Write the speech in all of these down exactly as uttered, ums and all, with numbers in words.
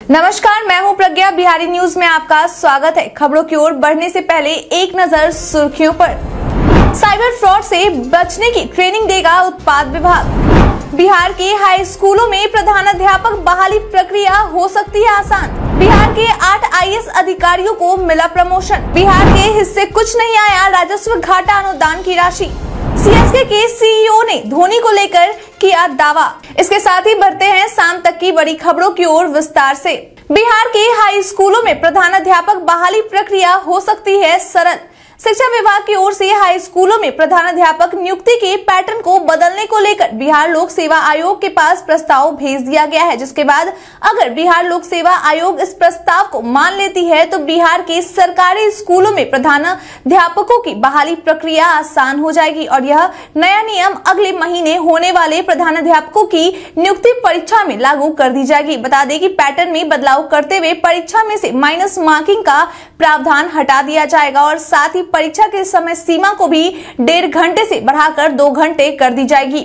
नमस्कार, मैं हूं प्रज्ञा। बिहारी न्यूज में आपका स्वागत है। खबरों की ओर बढ़ने से पहले एक नजर सुर्खियों पर। साइबर फ्रॉड से बचने की ट्रेनिंग देगा उत्पाद विभाग। बिहार के हाई स्कूलों में प्रधानाध्यापक बहाली प्रक्रिया हो सकती है आसान। बिहार के आठ आई ए एस अधिकारियों को मिला प्रमोशन। बिहार के हिस्से कुछ नहीं आया राजस्व घाटा अनुदान की राशि। सी एस के के सी ई ओ ने धोनी को लेकर किया दावा। इसके साथ ही बढ़ते हैं शाम तक की बड़ी खबरों की ओर विस्तार से। बिहार के हाई स्कूलों में प्रधानाध्यापक बहाली प्रक्रिया हो सकती है सरल। शिक्षा विभाग की ओर से हाई स्कूलों में प्रधानाध्यापक नियुक्ति के पैटर्न को बदलने को लेकर बिहार लोक सेवा आयोग के पास प्रस्ताव भेज दिया गया है, जिसके बाद अगर बिहार लोक सेवा आयोग इस प्रस्ताव को मान लेती है तो बिहार के सरकारी स्कूलों में प्रधानाध्यापकों की बहाली प्रक्रिया आसान हो जाएगी और यह नया नियम अगले महीने होने वाले प्रधानाध्यापकों की नियुक्ति परीक्षा में लागू कर दी जाएगी। बता दें कि पैटर्न में बदलाव करते हुए परीक्षा में से माइनस मार्किंग का प्रावधान हटा दिया जाएगा और साथ ही परीक्षा के समय सीमा को भी डेढ़ घंटे से बढ़ाकर दो घंटे कर दी जाएगी।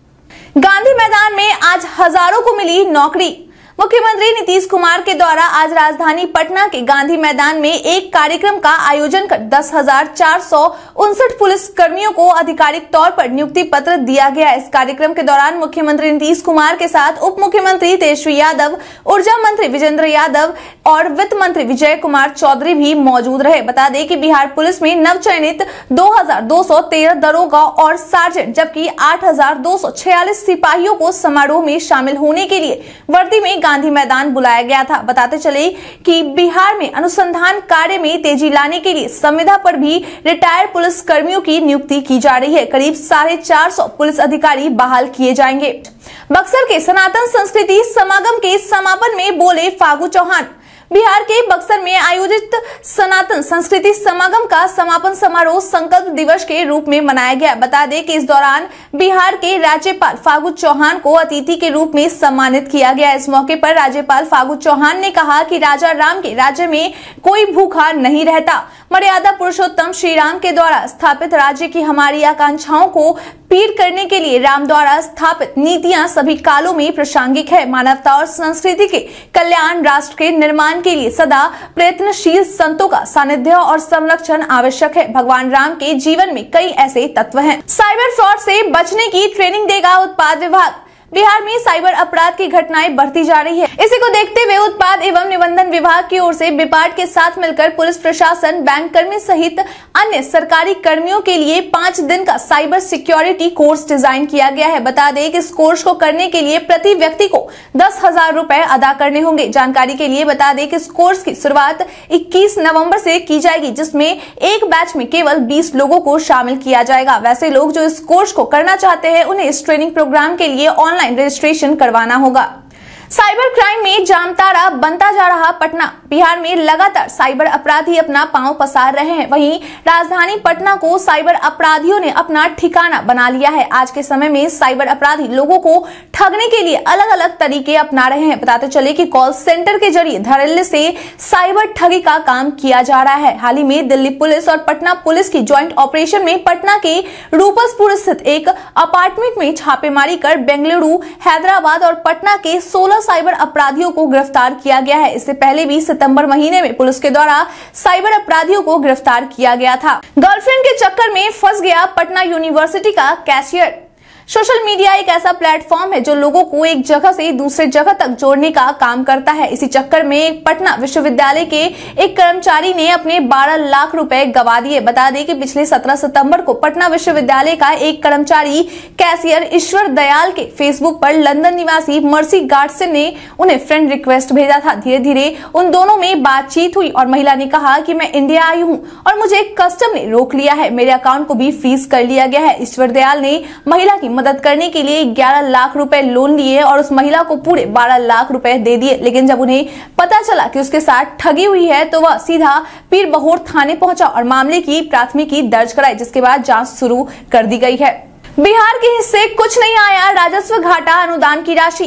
गांधी मैदान में आज हजारों को मिली नौकरी। मुख्यमंत्री नीतीश कुमार के द्वारा आज राजधानी पटना के गांधी मैदान में एक कार्यक्रम का आयोजन कर दस हजार चार सौ उनसठ पुलिस कर्मियों को आधिकारिक तौर पर नियुक्ति पत्र दिया गया। इस कार्यक्रम के दौरान मुख्यमंत्री नीतीश कुमार के साथ उप मुख्यमंत्री तेजस्वी यादव, ऊर्जा मंत्री विजेंद्र यादव और वित्त मंत्री विजय कुमार चौधरी भी मौजूद रहे। बता दें कि बिहार पुलिस में नवचयनित दो हजार दो सौ तेरह दरोगा और सार्जेंट जबकि आठ हजार दो सौ छियालीस सिपाहियों को समारोह में शामिल होने के लिए वर्दी में गांधी मैदान बुलाया गया था। बताते चले कि बिहार में अनुसंधान कार्य में तेजी लाने के लिए संविदा पर भी रिटायर्ड पुलिस कर्मियों की नियुक्ति की जा रही है। करीब साढ़े चार सौ पुलिस अधिकारी बहाल किए जाएंगे। बक्सर के सनातन संस्कृति समागम के समापन में बोले फागू चौहान। बिहार के बक्सर में आयोजित सनातन संस्कृति समागम का समापन समारोह संकल्प दिवस के रूप में मनाया गया। बता दें कि इस दौरान बिहार के राज्यपाल फागू चौहान को अतिथि के रूप में सम्मानित किया गया। इस मौके पर राज्यपाल फागू चौहान ने कहा कि राजा राम के राज्य में कोई भूखा नहीं रहता। मर्यादा पुरुषोत्तम श्री राम के द्वारा स्थापित राज्य की हमारी आकांक्षाओं को पूर्ण करने के लिए राम द्वारा स्थापित नीतियां सभी कालों में प्रासंगिक है। मानवता और संस्कृति के कल्याण, राष्ट्र के निर्माण के लिए सदा प्रयत्नशील संतों का सानिध्य और संरक्षण आवश्यक है। भगवान राम के जीवन में कई ऐसे तत्व हैं। साइबर फ्रॉड से बचने की ट्रेनिंग देगा उत्पाद विभाग। बिहार में साइबर अपराध की घटनाएं बढ़ती जा रही है। इसी को देखते हुए उत्पाद एवं निबंधन विभाग की ओर से बिपाट के साथ मिलकर पुलिस प्रशासन, बैंक कर्मी सहित अन्य सरकारी कर्मियों के लिए पांच दिन का साइबर सिक्योरिटी कोर्स डिजाइन किया गया है। बता दें कि इस कोर्स को करने के लिए प्रति व्यक्ति को दस हजार रुपए अदा करने होंगे। जानकारी के लिए बता दें कि इस कोर्स की शुरुआत इक्कीस नवम्बर से की जाएगी, जिसमें एक बैच में केवल बीस लोगों को शामिल किया जाएगा। वैसे लोग जो इस कोर्स को करना चाहते हैं उन्हें इस ट्रेनिंग प्रोग्राम के लिए ऑनलाइन रजिस्ट्रेशन करवाना होगा। साइबर क्राइम में जामताड़ा बनता जा रहा पटना। बिहार में लगातार साइबर अपराधी अपना पांव पसार रहे हैं। वहीं राजधानी पटना को साइबर अपराधियों ने अपना ठिकाना बना लिया है। आज के समय में साइबर अपराधी लोगों को ठगने के लिए अलग अलग तरीके अपना रहे हैं। बताते चले कि कॉल सेंटर के जरिए धड़ल्ले से साइबर ठगी का काम किया जा रहा है। हाल ही में दिल्ली पुलिस और पटना पुलिस की ज्वाइंट ऑपरेशन में पटना के रूपसपुर स्थित एक अपार्टमेंट में छापेमारी कर बेंगलुरु, हैदराबाद और पटना के सोलह साइबर अपराधियों को गिरफ्तार किया गया है। इससे पहले भी सितंबर महीने में पुलिस के द्वारा साइबर अपराधियों को गिरफ्तार किया गया था। गर्लफ्रेंड के चक्कर में फंस गया पटना यूनिवर्सिटी का कैशियर। सोशल मीडिया एक ऐसा प्लेटफॉर्म है जो लोगों को एक जगह से दूसरे जगह तक जोड़ने का काम करता है। इसी चक्कर में पटना विश्वविद्यालय के एक कर्मचारी ने अपने बारह लाख रुपए गंवा दिए। बता दें कि पिछले सत्रह सितंबर को पटना विश्वविद्यालय का एक कर्मचारी कैशियर ईश्वर दयाल के फेसबुक पर लंदन निवासी मर्सी गार्डसन ने उन्हें फ्रेंड रिक्वेस्ट भेजा था। धीरे धीरे उन दोनों में बातचीत हुई और महिला ने कहा कि मैं इंडिया आई हूँ और मुझे कस्टम ने रोक लिया है, मेरे अकाउंट को भी फ्रीज कर लिया गया है। ईश्वर दयाल ने महिला की मदद करने के लिए ग्यारह लाख रुपए लोन लिए और उस महिला को पूरे बारह लाख रुपए दे दिए। लेकिन जब उन्हें पता चला कि उसके साथ ठगी हुई है तो वह सीधा पीर बहोर थाने पहुंचा और मामले की प्राथमिकी दर्ज कराई, जिसके बाद जांच शुरू कर दी गई है। बिहार के हिस्से कुछ नहीं आया राजस्व घाटा अनुदान की राशि।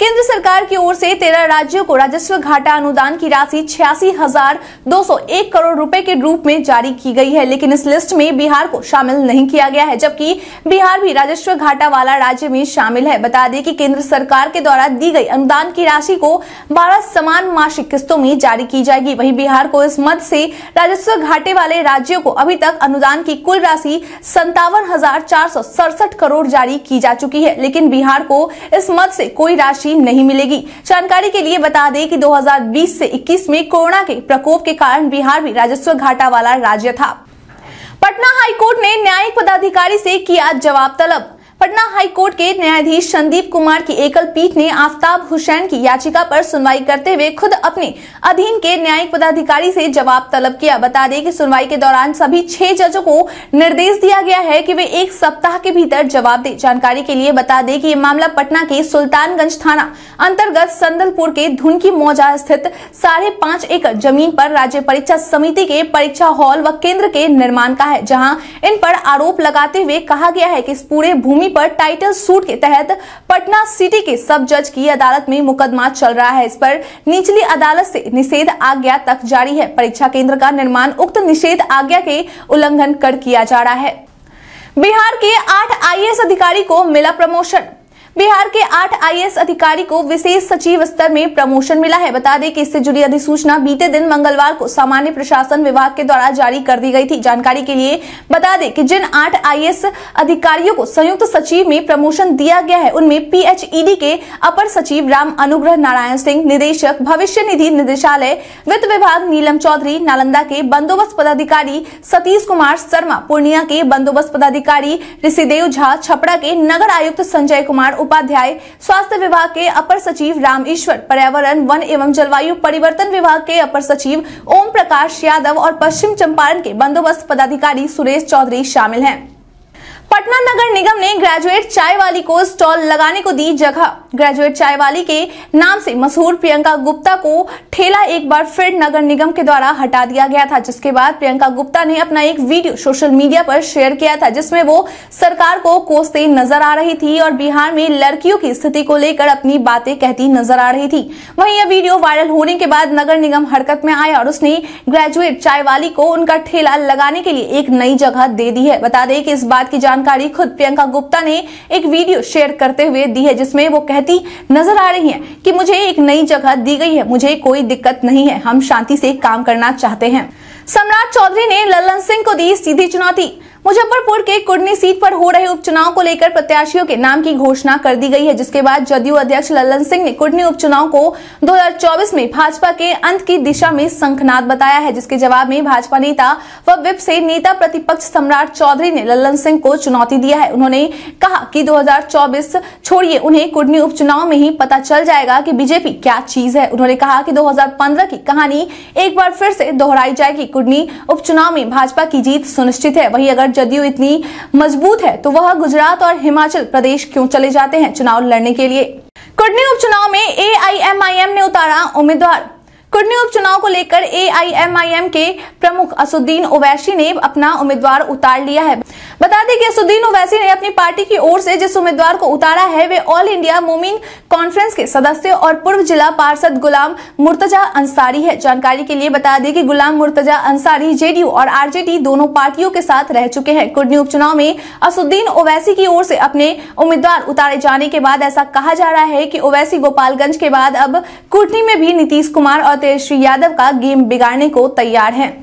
केंद्र सरकार की ओर से तेरह राज्यों को राजस्व घाटा अनुदान की राशि छियासी हजार दो सौ एक करोड़ रुपए के रूप में जारी की गई है, लेकिन इस लिस्ट में बिहार को शामिल नहीं किया गया है, जबकि बिहार भी राजस्व घाटा वाला राज्य में शामिल है। बता दें कि केंद्र सरकार के द्वारा दी गई अनुदान की राशि को बारह समान मासिक किस्तों में जारी की जाएगी। वहीं बिहार को इस मद से राजस्व घाटे वाले राज्यों को अभी तक अनुदान की कुल राशि संतावन हजार चार सौ सड़सठ करोड़ जारी की जा चुकी है, लेकिन बिहार को इस मद से कोई राशि नहीं मिलेगी। जानकारी के लिए बता दें कि दो हजार बीस से इक्कीस में कोरोना के प्रकोप के कारण बिहार भी राजस्व घाटा वाला राज्य था। पटना हाईकोर्ट ने न्यायिक पदाधिकारी से किया जवाब तलब। पटना हाईकोर्ट के न्यायाधीश संदीप कुमार की एकल पीठ ने आफताब हुसैन की याचिका पर सुनवाई करते हुए खुद अपने अधीन के न्यायिक पदाधिकारी से जवाब तलब किया। बता दें कि सुनवाई के दौरान सभी छह जजों को निर्देश दिया गया है कि वे एक सप्ताह के भीतर जवाब दें। जानकारी के लिए बता दें कि ये मामला पटना के सुल्तानगंज थाना अंतर्गत संदलपुर के धुनकी मौजा स्थित साढ़े पांच एकड़ जमीन पर राज्य परीक्षा समिति के परीक्षा हॉल व केंद्र के निर्माण का है, जहाँ इन पर आरोप लगाते हुए कहा गया है कि इस पूरे भूमि पर टाइटल सूट के तहत पटना सिटी के सब जज की अदालत में मुकदमा चल रहा है। इस पर निचली अदालत से निषेध आज्ञा तक जारी है। परीक्षा केंद्र का निर्माण उक्त निषेध आज्ञा के उल्लंघन कर किया जा रहा है। बिहार के आठ आई ए एस अधिकारी को मिला प्रमोशन। बिहार के आठ आई ए एस अधिकारी को विशेष सचिव स्तर में प्रमोशन मिला है। बता दें कि इससे जुड़ी अधिसूचना बीते दिन मंगलवार को सामान्य प्रशासन विभाग के द्वारा जारी कर दी गई थी। जानकारी के लिए बता दें कि जिन आठ आई ए एस अधिकारियों को संयुक्त सचिव में प्रमोशन दिया गया है, उनमें पी एच ई डी के अपर सचिव राम अनुग्रह नारायण सिंह, निदेशक भविष्य निधि निदेशालय वित्त विभाग नीलम चौधरी, नालंदा के बंदोबस्त पदाधिकारी सतीश कुमार शर्मा, पूर्णिया के बंदोबस्त पदाधिकारी ऋषिदेव झा, छपरा के नगर आयुक्त संजय कुमार उपाध्याय, स्वास्थ्य विभाग के अपर सचिव राम ईश्वर, पर्यावरण वन एवं जलवायु परिवर्तन विभाग के अपर सचिव ओम प्रकाश यादव और पश्चिम चंपारण के बंदोबस्त पदाधिकारी सुरेश चौधरी शामिल हैं। पटना नगर निगम ने ग्रेजुएट चाय वाली को स्टॉल लगाने को दी जगह। ग्रेजुएट चाय वाली के नाम से मशहूर प्रियंका गुप्ता को ठेला एक बार फिर नगर निगम के द्वारा हटा दिया गया था, जिसके बाद प्रियंका गुप्ता ने अपना एक वीडियो सोशल मीडिया पर शेयर किया था, जिसमें वो सरकार को कोसते नजर आ रही थी और बिहार में लड़कियों की स्थिति को लेकर अपनी बातें कहती नजर आ रही थी। वहीं यह वीडियो वायरल होने के बाद नगर निगम हरकत में आया और उसने ग्रेजुएट चाय वाली को उनका ठेला लगाने के लिए एक नई जगह दे दी है। बता दें कि इस बात की जानकारी खुद प्रियंका गुप्ता ने एक वीडियो शेयर करते हुए दी है, जिसमें वो कहती नजर आ रही हैं कि मुझे एक नई जगह दी गई है, मुझे कोई दिक्कत नहीं है, हम शांति से काम करना चाहते हैं। सम्राट चौधरी ने लल्लन सिंह को दी सीधी चुनौती। मुजफ्फरपुर के कुर्नी सीट पर हो रहे उपचुनाव को लेकर प्रत्याशियों के नाम की घोषणा कर दी गई है, जिसके बाद जदयू अध्यक्ष लल्लन सिंह ने कुर्नी उपचुनाव को दो हज़ार चौबीस में भाजपा के अंत की दिशा में शंखनाद बताया है, जिसके जवाब में भाजपा नेता व विप से नेता प्रतिपक्ष सम्राट चौधरी ने लल्लन सिंह को चुनौती दिया है। उन्होंने कहा कि दो हज़ार चौबीस छोड़िए, उन्हें कुर्नी उपचुनाव में ही पता चल जाएगा कि बीजेपी क्या चीज है। उन्होंने कहा कि दो हज़ार पंद्रह की कहानी एक बार फिर से दोहराई जाएगी। कुर्नी उपचुनाव में भाजपा की जीत सुनिश्चित है। वहीं अगर जदयू इतनी मजबूत है तो वह गुजरात और हिमाचल प्रदेश क्यों चले जाते हैं चुनाव लड़ने के लिए। कुर्नी उपचुनाव में ए आई एम आई एम ने उतारा उम्मीदवार। कुर्नी उपचुनाव को लेकर ए आई एम आई एम के प्रमुख असुद्दीन ओवैसी ने अपना उम्मीदवार उतार लिया है। बता दें कि असुद्दीन ओवैसी ने अपनी पार्टी की ओर से जिस उम्मीदवार को उतारा है वे ऑल इंडिया मोमिन कॉन्फ्रेंस के सदस्य और पूर्व जिला पार्षद गुलाम मुर्तजा अंसारी है। जानकारी के लिए बता दें कि Ghulam Murtaza Ansari J D U और आर जे डी दोनों पार्टियों के साथ रह चुके हैं। कुर्नी उपचुनाव में असुद्दीन ओवैसी की ओर से अपने उम्मीदवार उतारे जाने के बाद ऐसा कहा जा रहा है कि ओवैसी गोपालगंज के बाद अब कुर्नी में भी नीतीश कुमार और तेजस्वी यादव का गेम बिगाड़ने को तैयार हैं।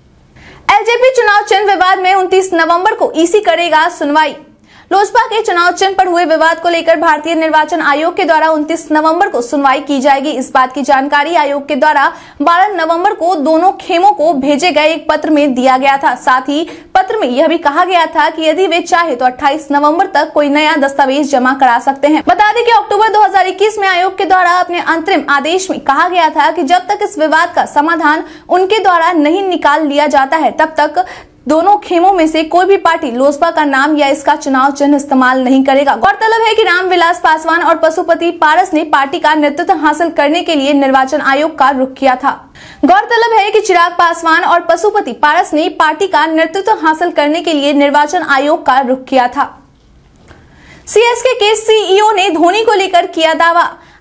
एल जे पी चुनाव चिन्ह विवाद में उनतीस नवंबर को ई सी करेगा सुनवाई। लोजपा के चुनाव चिन्ह पर हुए विवाद को लेकर भारतीय निर्वाचन आयोग के द्वारा उनतीस नवंबर को सुनवाई की जाएगी। इस बात की जानकारी आयोग के द्वारा बारह नवंबर को दोनों खेमों को भेजे गए एक पत्र में दिया गया था। साथ ही पत्र में यह भी कहा गया था कि यदि वे चाहे तो अट्ठाईस नवंबर तक कोई नया दस्तावेज जमा करा सकते हैं। बता दें कि अक्टूबर दो हज़ार इक्कीस में आयोग के द्वारा अपने अंतरिम आदेश में कहा गया था कि जब तक इस विवाद का समाधान उनके द्वारा नहीं निकाल लिया जाता है तब तक दोनों खेमों में से कोई भी पार्टी लोजपा का नाम या इसका चुनाव चिन्ह इस्तेमाल नहीं करेगा। गौरतलब है कि रामविलास पासवान और पशुपति पारस ने पार्टी का नेतृत्व हासिल करने के लिए निर्वाचन आयोग का रुख किया था। गौरतलब है कि चिराग पासवान और पशुपति पारस ने पार्टी का नेतृत्व हासिल करने के लिए निर्वाचन आयोग का रुख किया था। सी एस के के सी ई ओ ने धोनी को लेकर किया दावा।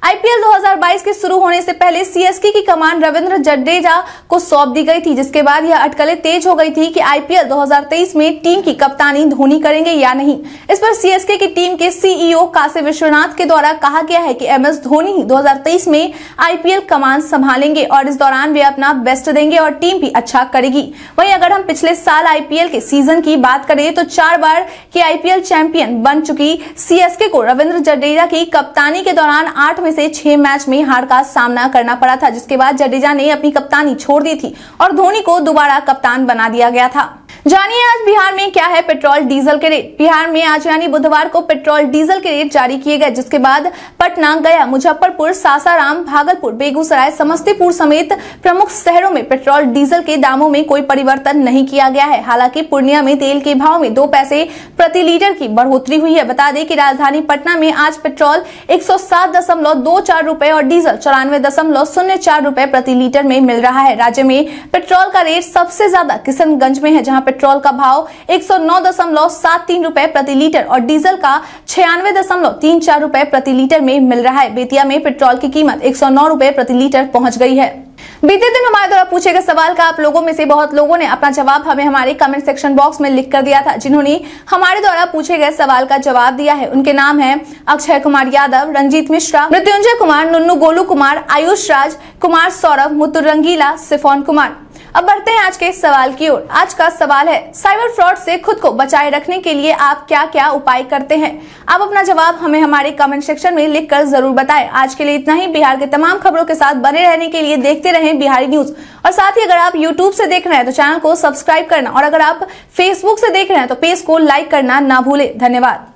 आईपीएल दो हज़ार बाईस के शुरू होने से पहले सीएसके की कमान रविंद्र जडेजा को सौंप दी गई थी, जिसके बाद यह अटकलें तेज हो गई थी कि आईपीएल दो हज़ार तेईस में टीम की कप्तानी धोनी करेंगे या नहीं। इस पर सीएसके की टीम के सीईओ काशी विश्वनाथ के द्वारा कहा गया है कि एम एस धोनी ही दो हज़ार तेईस में आईपीएल कमान संभालेंगे और इस दौरान वे अपना बेस्ट देंगे और टीम भी अच्छा करेगी। वहीं अगर हम पिछले साल आईपीएल के सीजन की बात करें तो चार बार के आईपीएल चैंपियन बन चुकी सीएसके को रविंद्र जडेजा की कप्तानी के दौरान आठ में से छह मैच में हार का सामना करना पड़ा था, जिसके बाद जडेजा ने अपनी कप्तानी छोड़ दी थी और धोनी को दोबारा कप्तान बना दिया गया था। जानिए आज बिहार में क्या है पेट्रोल डीजल के रेट। बिहार में आज यानी बुधवार को पेट्रोल डीजल के रेट जारी किए गए, जिसके बाद पटना, गया, मुजफ्फरपुर, सासाराम, भागलपुर, बेगूसराय, समस्तीपुर समेत प्रमुख शहरों में पेट्रोल डीजल के दामों में कोई परिवर्तन नहीं किया गया है। हालांकि पूर्णिया में तेल के भाव में दो पैसे प्रति लीटर की बढ़ोतरी हुई है। बता दें कि राजधानी पटना में आज पेट्रोल एक सौ सात दशमलव दो चार रूपए और डीजल चौरानवे दशमलव शून्य चार रूपए प्रति लीटर में मिल रहा है। राज्य में पेट्रोल का रेट सबसे ज्यादा किशनगंज में है, जहाँ पेट्रोल का भाव एक सौ नौ दशमलव सात तीन रूपए प्रति लीटर और डीजल का छियानवे दशमलव तीन चार रूपए प्रति लीटर में मिल रहा है। बेतिया में पेट्रोल की कीमत एक सौ नौ रूपए प्रति लीटर पहुंच गई है। बीते दिन हमारे द्वारा पूछे गए सवाल का आप लोगों में से बहुत लोगों ने अपना जवाब हमें हमारे कमेंट सेक्शन बॉक्स में लिख कर दिया था। जिन्होंने हमारे द्वारा पूछे गए सवाल का जवाब दिया है उनके नाम है अक्षय कुमार यादव, रंजीत मिश्रा, मृत्युंजय कुमार, नुन्नू गोलू कुमार, आयुष राज कुमार, सौरभ, मुतु रंगीला, सिफोन कुमार। अब बढ़ते हैं आज के सवाल की ओर। आज का सवाल है, साइबर फ्रॉड से खुद को बचाए रखने के लिए आप क्या क्या उपाय करते हैं? आप अपना जवाब हमें हमारे कमेंट सेक्शन में लिखकर जरूर बताएं। आज के लिए इतना ही। बिहार के तमाम खबरों के साथ बने रहने के लिए देखते रहें बिहारी न्यूज। और साथ ही अगर आप यूट्यूब से देख रहे हैं तो चैनल को सब्सक्राइब करना और अगर आप फेसबुक से देख रहे हैं तो पेज को लाइक करना ना भूलें। धन्यवाद।